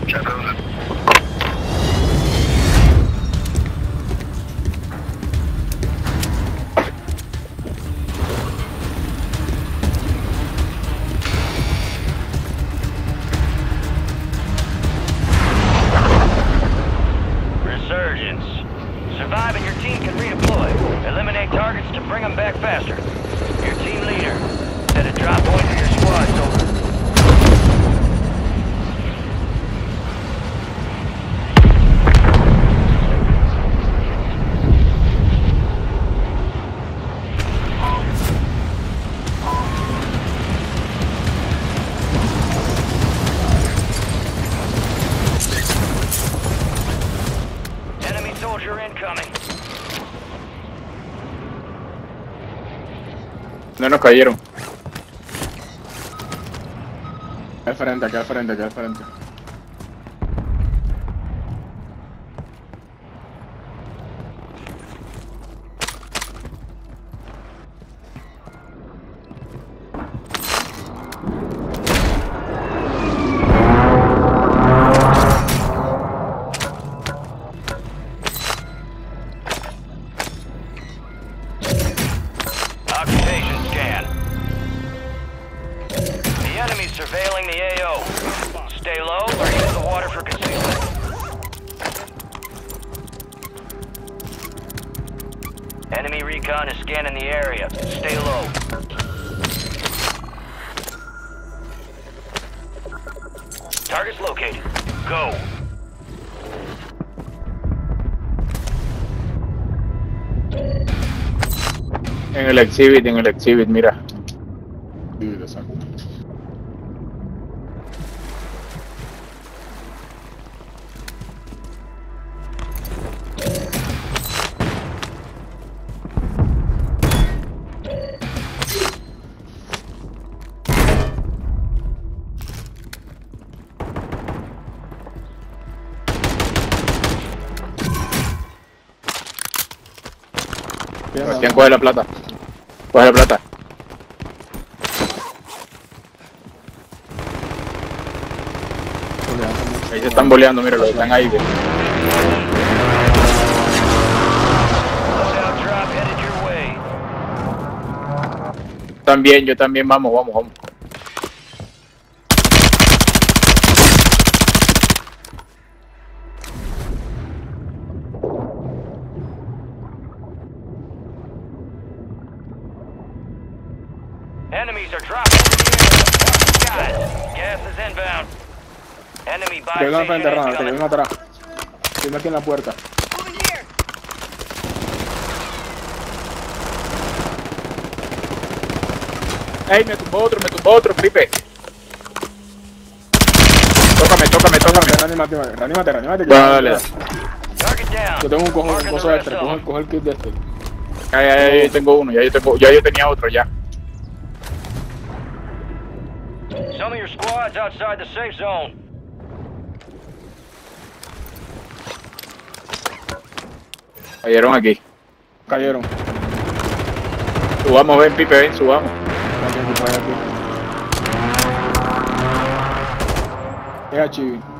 Survive and your team can redeploy. Eliminate targets to bring them back faster. Your team leader set a drop point for your squad, over. Enemy soldier incoming. No nos cayeron. Aquí al frente, aquí al frente, aquí al frente. Occupation scan. The enemy's surveilling the AO. Stay low or use the water for concealment. Enemy recon is scanning the area. Stay low. Target's located. Go. En el exhibit, mira. Sí, lo saco. Sebastián, coge la plata. Coge la plata. Ahí se están boleando, mira, los están ahí. Loadout drop headed your way. Yo también, vamos. Enemies are dropping into the area. Got it. Gas is inbound. Enemy buy Te vengo enfrente, station Ronald, te incoming. vengo atrás. Estoy aquí en la puerta. ¡Ey, me tumbó otro, Felipe! Tócame. Reanímate. Bueno, dale. Target down. Yo tengo un Marking the coso red extra, zone. coge el kit de este. Ya, yo tengo uno, ya yo tenía otro, ya. Some of your squads outside the safe zone. Cayeron aquí. Cayeron. Subamos, ven, Pipe, ven, subamos. Llega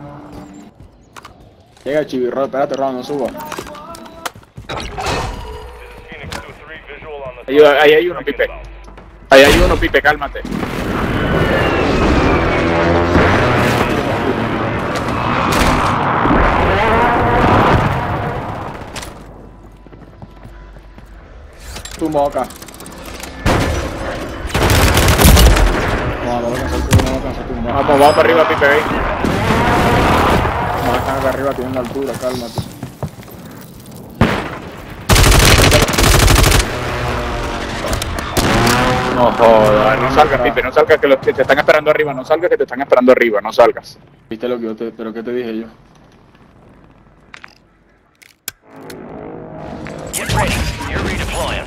Chibi, espérate, Ron, no suba. Ahí hay uno, Pipe. Ahí hay uno, Pipe, cálmate. Tumba acá. No alcanza a tumbar. Vamos para arriba, Pipe, ven. No, están acá arriba, tienen la altura, cálmate. No jodas, no salgas, Pipe, no salgas, que te están esperando arriba, no salgas, que te están esperando arriba, no salgas. ¿Viste lo que yo te, pero qué te dije yo? Get ready. You're redeploying.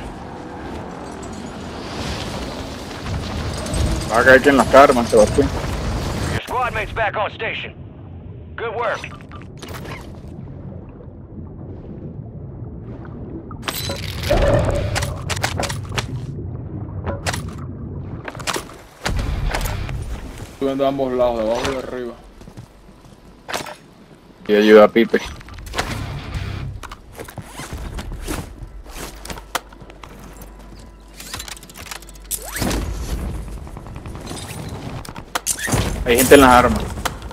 Va a caer aquí en las armas, Sebastián. Your squad mate's back on station. Good work. Subiendo de ambos lados, de abajo y de arriba. Y ayuda a Pipe. Hay gente en las armas.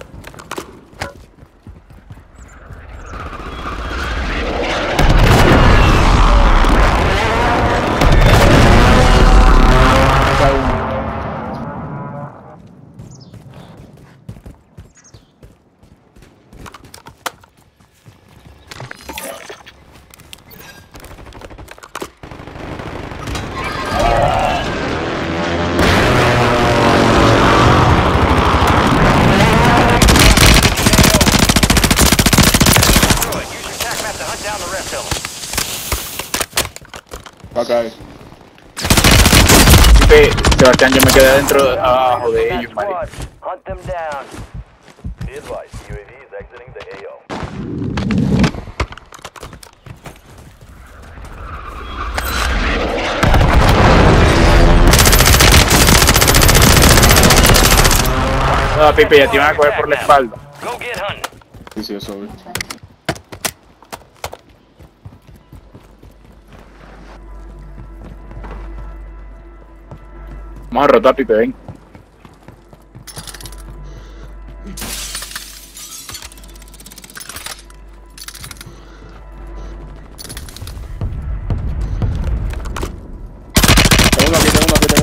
Acá. Pipe, Sebastián, yo me quedé adentro, abajo de ellos, marica. Hunt them down. Be advised, UAV is exiting the AO. No, Pipe, ya te iban a coger por la espalda. Go get hunting. Sí, sí, eso, güey. Vamos a rotar, Pipe, ven. Tengo uno aquí.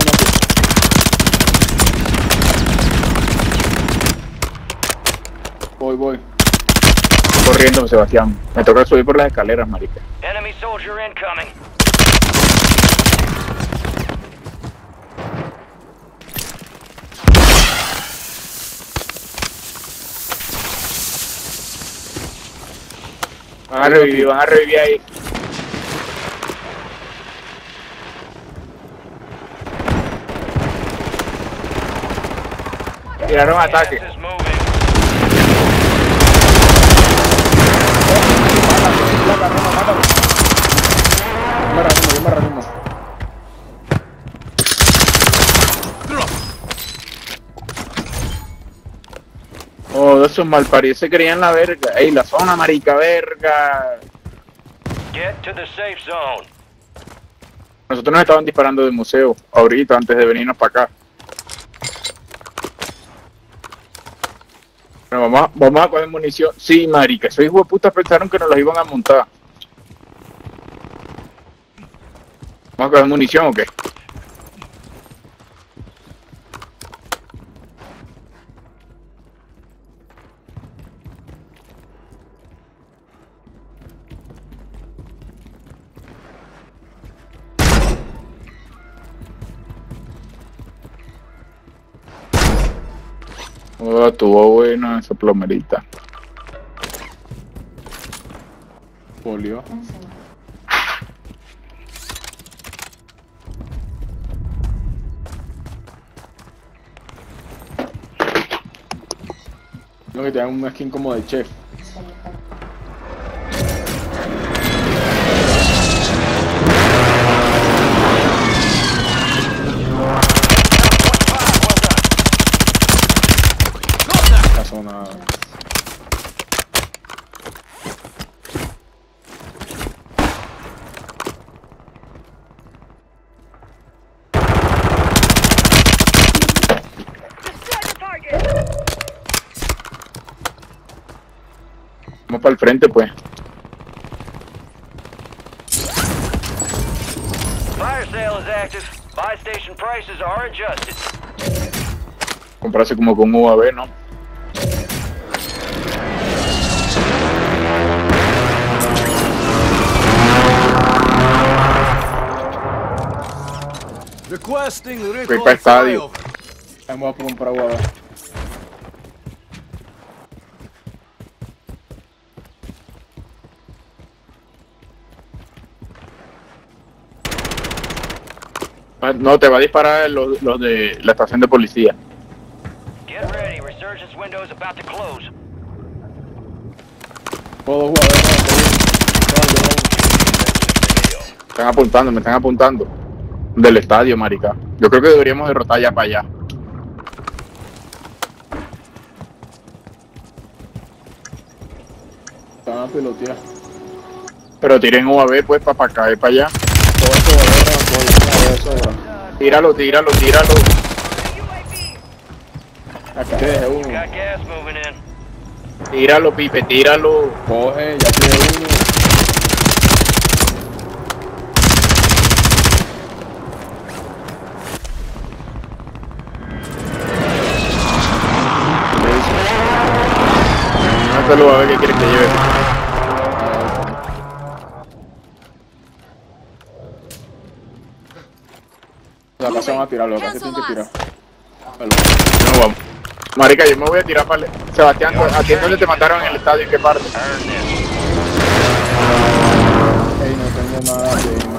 Voy. Corriendo, Sebastián. Me toca subir por las escaleras, marica. Enemy soldier incoming. Van a revivir ahí. Tiraron ataque. Gas is moving. Mátalo. Yo me reanimo. Oh, esos malparidos se creían la verga. Ey, la zona, marica, verga. Get to the safe zone. Nosotros nos estaban disparando del museo ahorita, antes de venirnos para acá. Bueno, vamos a coger munición. Sí, marica, esos hijos de puta pensaron que nos los iban a montar. ¿Vamos a coger munición o qué? Oh, estuvo buena esa plomerita. Polio. Lo que te dan una skin como de chef. No pasó nada. Vamos para el frente, pues. Fire sale is active. Buy station prices are adjusted. Comprarse como con UAV, ¿no? Requesting Voy recon para estadio. flyover. Vamos a comprar guava. No, te va a disparar los de la estación de policía. Get ready. Resurgence window is about to close. Puedo jugar, Me están apuntando. Del estadio, marica. Yo creo que deberíamos derrotar ya para allá. a pilotear. Pero tiren UAV pues para caer para allá. Todo esto va a sobra. Tíralo. Acá te dejé uno. Got gas moving in. Tíralo, Pipe, tíralo. Coge, ya tiene uno. No te lo va a ver qué quieres que lleve. Acá se van a tirar, acá se tienen que tirar. No vamos. Marica, yo me voy a tirar para Sebastián, ¿a ti dónde te mataron en el estadio? ¿En qué parte? Earn this. Ey, no tengo nada de...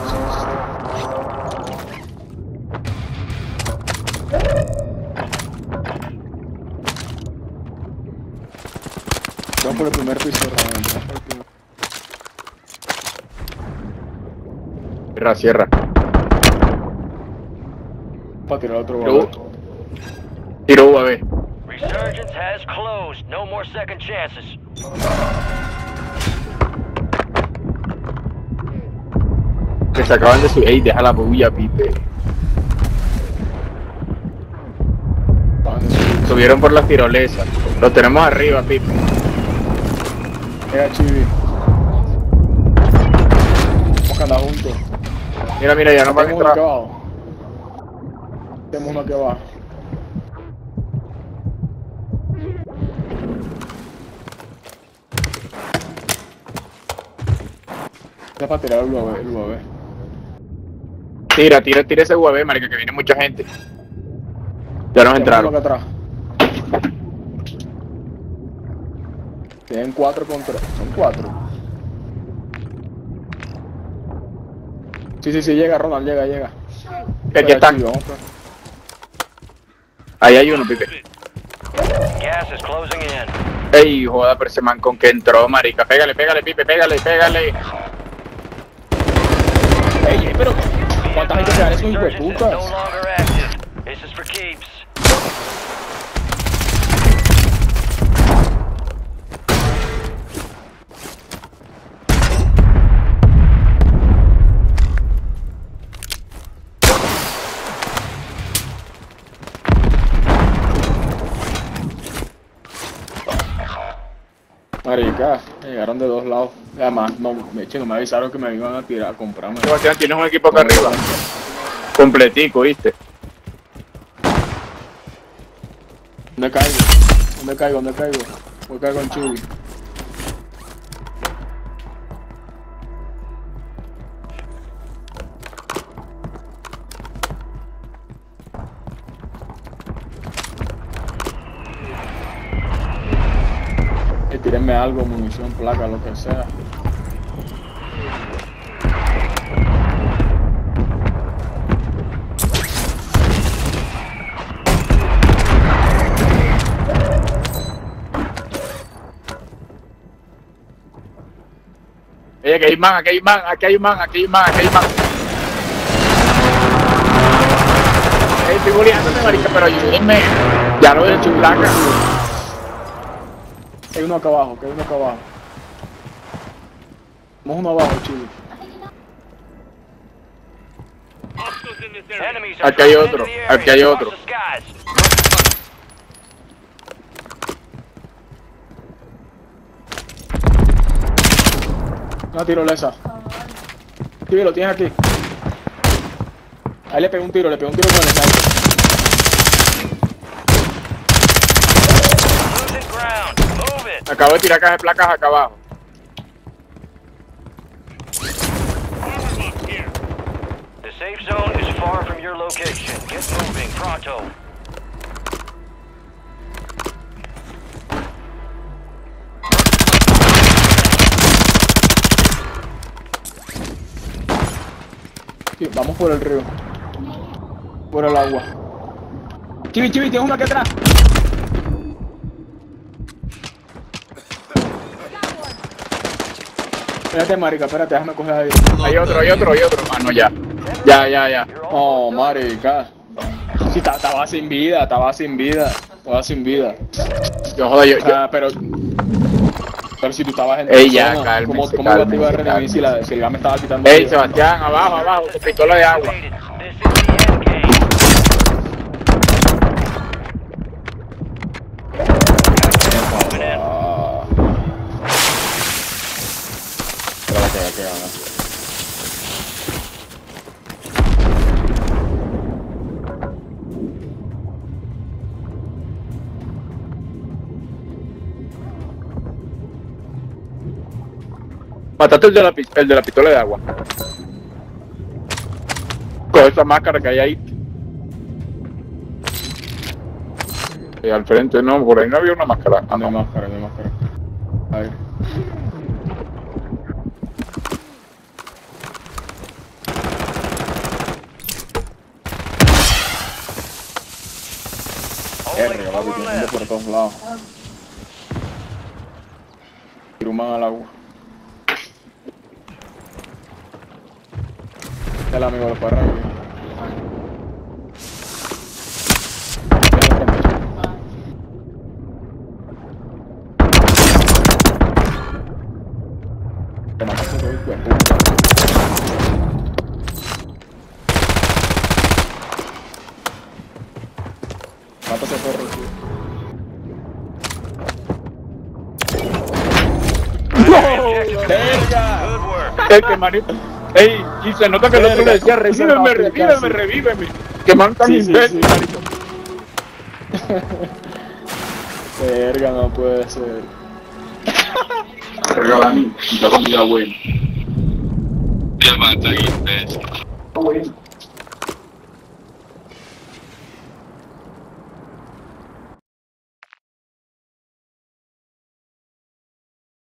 Vamos por el primer piso, Ramón. Vamos por el primer. Cierra. Para tirar otro Tiro, balón. tiro UAV. Resurgence has closed. No more second chances. Que se acaban de subir. Ey, deja la bulla, Pipe. Subieron por las tirolesas. Los tenemos arriba, Pipe. Era Chibi. Vamos a andar juntos. Mira, ya no van a Tenemos uno aquí entrar. abajo. Tenemos uno aquí abajo. Ya para tirar el UAV. Tira ese UAV, marica, que viene mucha gente. Ya nos entraron. Acá atrás. Tienen 4 contra... Son 4. Sí, llega Ronald, llega. Aquí están. Chibi, vamos para... Ahí hay uno, Pipe. Gas is closing in. Ey, joda, pero ese man con que entró, marica. Pégale, Pipe, pégale. Ey, pero... ¿Cuánta gente se dan esos hijos de Resurgence is putas? no longer active. This is for keeps. Marica, llegaron de 2 lados. Además, no me avisaron que me iban a tirar a comprarme. Sebastián, tienes un equipo acá arriba. Completico, ¿viste? ¿Dónde caigo? Voy a caer con Chibi. Tírenme algo, munición, placa, lo que sea. Oye, aquí hay man. Ey, estoy boleándome, marica, pero ayúdenme. Ya lo de su placa. Hay uno acá abajo, Vamos uno abajo, Chibi. Enemies are Aquí hay dropping otro, into the area. aquí hay otro. Watch the skies. Una tirolesa. Chibi, lo tienes aquí. Ahí le pegué un tiro con el sniper. Losing ground. Move it. Acabo de tirar cajas de placas acá abajo. The safe zone is far from your location. Get moving, pronto. Sí, vamos por el río. Por el agua. Chibi, tienes uno aquí atrás. Espérate, marica, déjame coger ahí. Hay otro. Ah, no, ya. Ya. Oh, marica. Sí, estaba sin vida. Yo, joda, yo. Pero... Pero si tú estabas en Ey, ya, zona, cálmese, ¿cómo iba a activar cálmese, revivir si el gas me estaba quitando? Ey, vida? Sebastián, abajo, abajo, con pistola de agua. This is the end game. Moving in. Ah. Espera que gana. Mataste el de la pistola de agua. Con esa máscara que hay ahí. Y al frente no, por ahí no había una máscara. Ah, No hay no. máscara, no hay máscara. A ver. Only Papi, 4 tiene gente left. por todos lados. Tiruman al agua. El amigo lo fue a revivir. Te mataste todo el cuerpo. Mata ese perro, tío. ¡Verga! Good work. Que manito. Ey, y se nota que el otro le decía, revíveme, revíveme, revíveme. Que man tan Sí, sí, imbécil, sí. marico. Verga, no puede ser. Regala a mí, la comida buena. Qué mata, imbécil.